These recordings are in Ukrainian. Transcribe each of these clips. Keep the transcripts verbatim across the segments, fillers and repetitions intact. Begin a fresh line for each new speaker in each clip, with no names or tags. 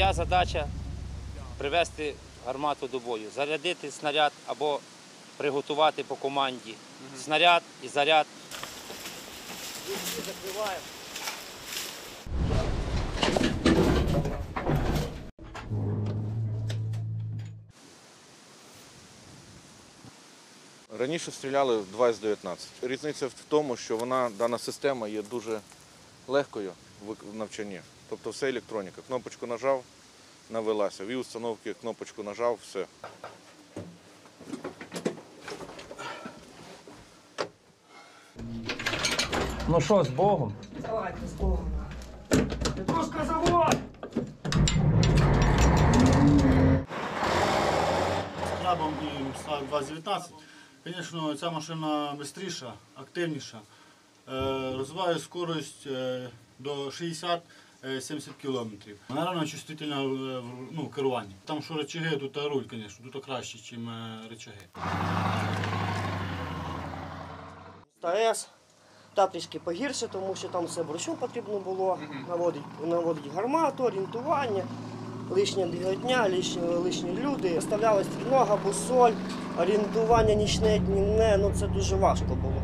Моя задача – привести гармату до бою, зарядити снаряд або приготувати по команді снаряд і заряд. Закриваємо.
Раніше стріляли в два ес дев'ятнадцять. Різниця в тому, що вона, дана система є дуже легкою в навчанні. Тобто все електроніка. Кнопочку нажав, навелася. Вів установки, кнопочку нажав, все.
Ну що, з Богом?
Давайте з Богом. Петрушка, завод!
З крабом і САУ два дев'ятнадцять, звісно, ця машина швидша, активніша. Розвиває скорость до шістдесят-сімдесят кілометрів. Вона реально чувствительна ну, в керуванні. Там що рычаги, тут руль, звісно, тут краще, ніж рычаги.
ТАЕС. Та трішки погірше, тому що там все вручну потрібно було, наводить, наводить гармату, орієнтування, лишня біготня, лишні, лишні люди. Виставляли стрільнога, бусоль, орієнтування нічне, днівне, ну це дуже важко було.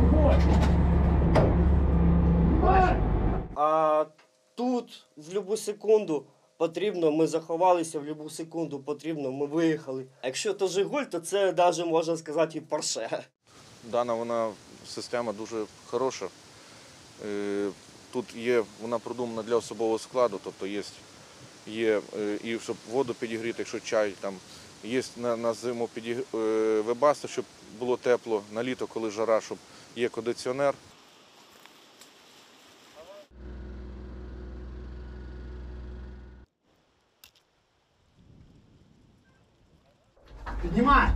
А тут в будь-яку секунду потрібно, ми заховалися, в будь-яку секунду потрібно, ми виїхали. А якщо то Жигуль, то це навіть можна сказати і Порше.
Дана вона система дуже хороша. Тут є, вона продумана для особового складу, тобто є, є і щоб воду підігріти, якщо чай, там, є на, на зиму підіг... вебасти, щоб було тепло, на літо, коли жара, щоб є кондиціонер.
Піднімай!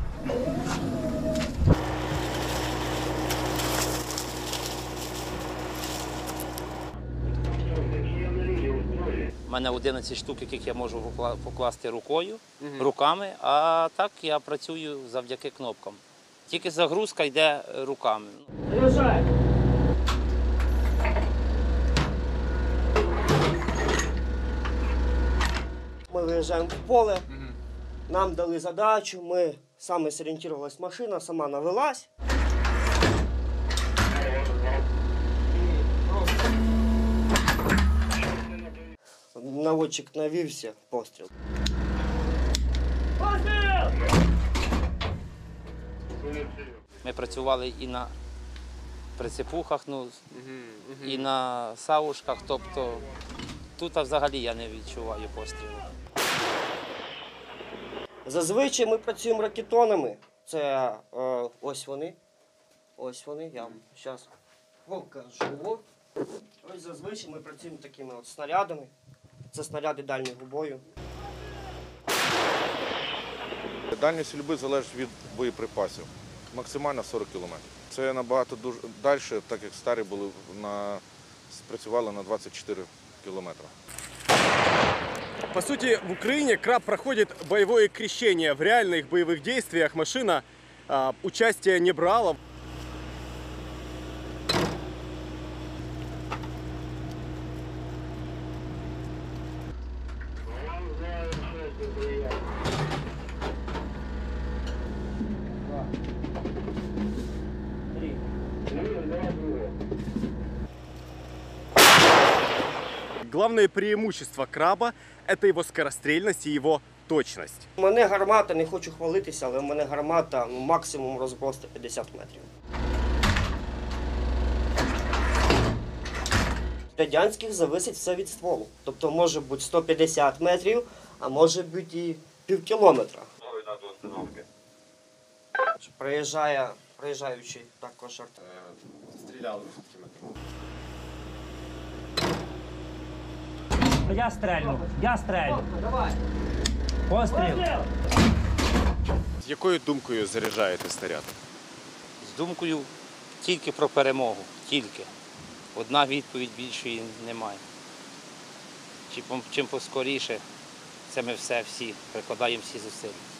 У мене одинадцять штук, яких я можу покласти рукою, руками, а так я працюю завдяки кнопкам. Тільки загрузка йде руками.
Заряджай! Ми виїжджаємо в поле, нам дали задачу, ми саме зорієнтувалась машина, сама навелась. Наводчик навівся, постріл. Постріл!
Ми працювали і на прицепухах, ну, і на саушках, тобто тут взагалі я не відчуваю пострілу.
Зазвичай ми працюємо ракетонами. Це е, ось вони. Ось вони, я вам зараз покажу. Ось зазвичай ми працюємо такими от снарядами. Це снаряди дальнього бою.
Дальність стрільби залежить від боєприпасів. Максимально сорок кілометрів. Це набагато дуже далі, так як старі були, на, працювали на двадцять чотири кілометри.
По сути, в Украине краб проходит боевое крещение. В реальных боевых действиях машина а, участия не брала. Главное преимущество краба – это его скорострельность и его точность.
У мене гармата, не хочу хвалитися, але у мене гармата ну, максимум розброс сто п'ятдесят метрів. Радянських зависить все від стволу. Тобто може бути сто п'ятдесят метрів, а може бути і пів кілометра. Приїжджає, приїжджаючий також арт.
Стрелял.
Я стрельну, я стрельну. Постріл.
З якою думкою заряджаєте снаряд?
З думкою тільки про перемогу, тільки. Одна відповідь, більшої немає. Чим, чим поскоріше, це ми все всі, прикладаємо всі зусилля.